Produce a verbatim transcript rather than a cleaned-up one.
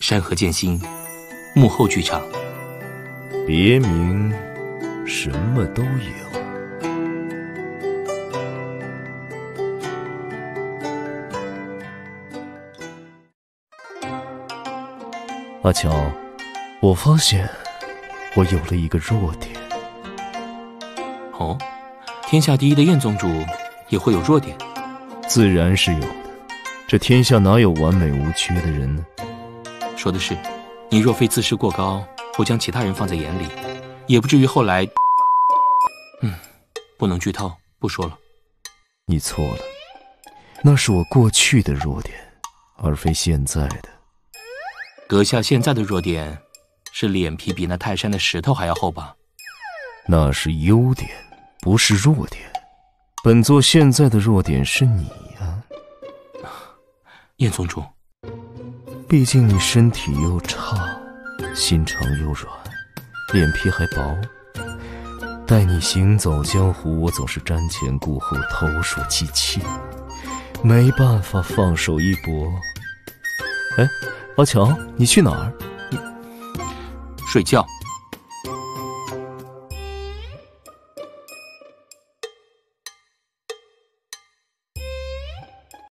山河剑心幕后剧场， 别名什么都有。阿乔，我发现我有了一个弱点。 哦，天下第一的燕宗主也会有弱点？ 自然是有的，这天下哪有完美无缺的人呢？ 说的是，你若非自视过高，不将其他人放在眼里，也不至于后来……嗯，不能剧透，不说了。 你错了，那是我过去的弱点，而非现在的。 阁下现在的弱点是脸皮比那泰山的石头还要厚吧？ 那是优点，不是弱点。本座现在的弱点是你呀、 啊，燕宗主。 毕竟你身体又差，心肠又软，脸皮还薄。待你行走江湖，我总是瞻前顾后，投鼠忌器，没办法放手一搏。哎，阿乔，你去哪儿？ 睡觉。